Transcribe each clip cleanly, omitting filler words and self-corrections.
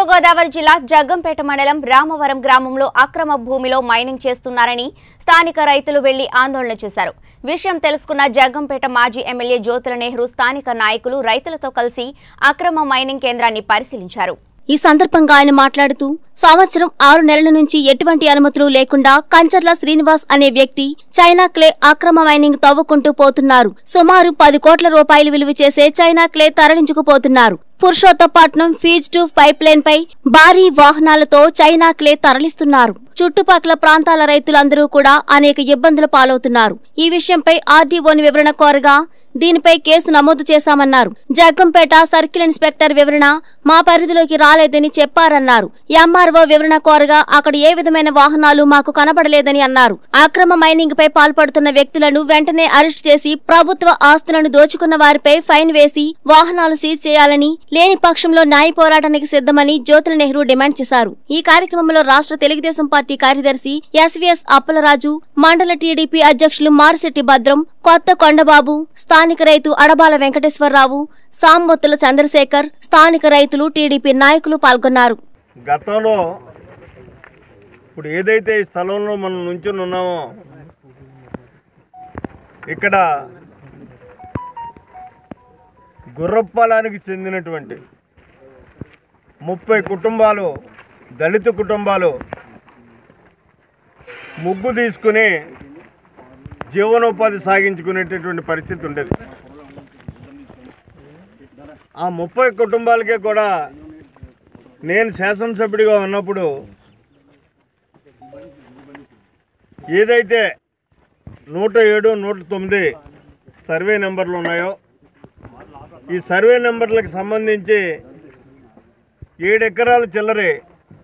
తూర్పు గోదావరి జిల్లా జగ్గంపేట మండలం రామవరం గ్రామంలో అక్రమ భూమిలో మైనింగ్ చేస్తున్నారని స్థానిక రైతులు వెళ్లి ఆందోళన చేశారు. విషయం తెలుసుకున్న జగ్గంపేట మాజీ ఎమ్మెల్యే జ్యోతుల నెహ్రూ స్థానిక నాయకులు రైతులతో కలిసి అక్రమ మైనింగ్ కేంద్రాన్ని పరిశీలించారు. ఈ సందర్భంగా ఆయన మాట్లాడుతూ సంవత్సరం 6 నెలల నుంచి ఎటువంటి అనుమతులు లేకుండా కంచర్ల శ్రీనివాస్ అనే వ్యక్తి చైనా క్లే అక్రమ మైనింగ్ తవ్వుకుంటూ పోతున్నారు. సుమారు 10 కోట్ల రూపాయలు విలువ చేసే చైనా క్లే తరలించుకుపోతున్నారు. Purushottapatnam phase two pipeline పై భారీ వాహనాలతో చైనా క్లే తరలిస్తున్నారు. చుట్టుపక్కల ప్రాంతాల రైతులందరూ కూడా అనేక ఇబ్బందులు పాలవుతున్నారు. ఈ విషయంపై ఆర్డీఓని వివరణ కోరగా దీనిపై కేసు నమోదు చేశామన్నారు. జగ్గంపేట సర్కిల్ ఇన్స్పెక్టర్ వివరణ మా పరిధిలోకి రాలేదని చెప్పారన్నారు. ఎంఆర్ఓ వివరణ కోరగా అక్కడ ఏ విధమైన వాహనాలు మాకు కనబడలేదని అన్నారు. అక్రమ మైనింగ్ పై పాల్పడుతున్న వ్యక్తులను వెంటనే అరెస్ట్ చేసి ప్రభుత్వ ఆస్తులను దోచుకున్న వారిపై ఫైన్ వేసి వాహనాలు సీజ్ చేయాలని, లేని పక్షంలో న్యాయ పోరాటానికి సిద్ధమని జ్యోతుల నెహ్రూ డిమాండ్ చేశారు. ఈ కార్యక్రమంలో రాష్ట్ర తెలుగుదేశం పార్టీ కార్యదర్శి ఎస్వీఎస్ అప్పలరాజు, మండల టీడీపీ అధ్యక్షులు మారిశెట్టి భద్రం, కొత్త కొండబాబు, స్థానిక రైతు అడబాల వెంకటేశ్వరరావు, సాంబొత్తుల చంద్రశేఖర్, స్థానిక రైతులు, టీడీపీ నాయకులు పాల్గొన్నారు. గతంలో ఇప్పుడు ఏదైతే ఈ స్థలంలో మనం నుంచుని ఉన్నామో ఇక్కడ గుర్రపాలానికి చెందినటువంటి 30 కుటుంబాలు, దళిత కుటుంబాలు ముగ్గు తీసుకుని జీవనోపాధి సాగించుకునేటటువంటి పరిస్థితి ఉండేది. ఆ 30 కుటుంబాలకే కూడా నేను శాసనసభ్యుడిగా ఉన్నప్పుడు ఏదైతే 107, 109 సర్వే నెంబర్లు ఉన్నాయో ఈ సర్వే నెంబర్లకు సంబంధించి 7 ఎకరాల చిల్లరే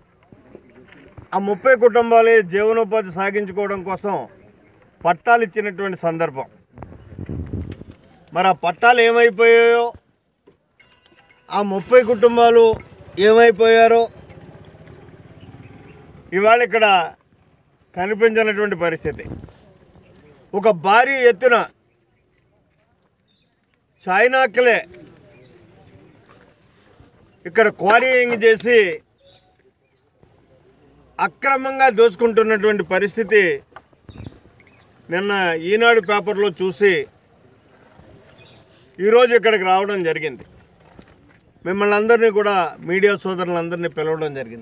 ఆ 30 కుటుంబాలే జీవనోపాధి సాగించుకోవడం కోసం పట్టాలు ఇచ్చినటువంటి సందర్భం. మరి ఆ పట్టాలు ఏమైపోయాయో, ఆ 30 కుటుంబాలు ఏమైపోయారో ఇవాళ ఇక్కడ కనిపించినటువంటి పరిస్థితి. ఒక భారీ ఎత్తున చైనాక్లే ఇక్కడ క్వారీయింగ్ చేసి అక్రమంగా దోచుకుంటున్నటువంటి పరిస్థితి నిన్న ఈనాడు పేపర్లో చూసి ఈరోజు ఇక్కడికి రావడం జరిగింది. మిమ్మల్ని అందరినీ కూడా, మీడియా సోదరులందరినీ పిలవడం జరిగింది.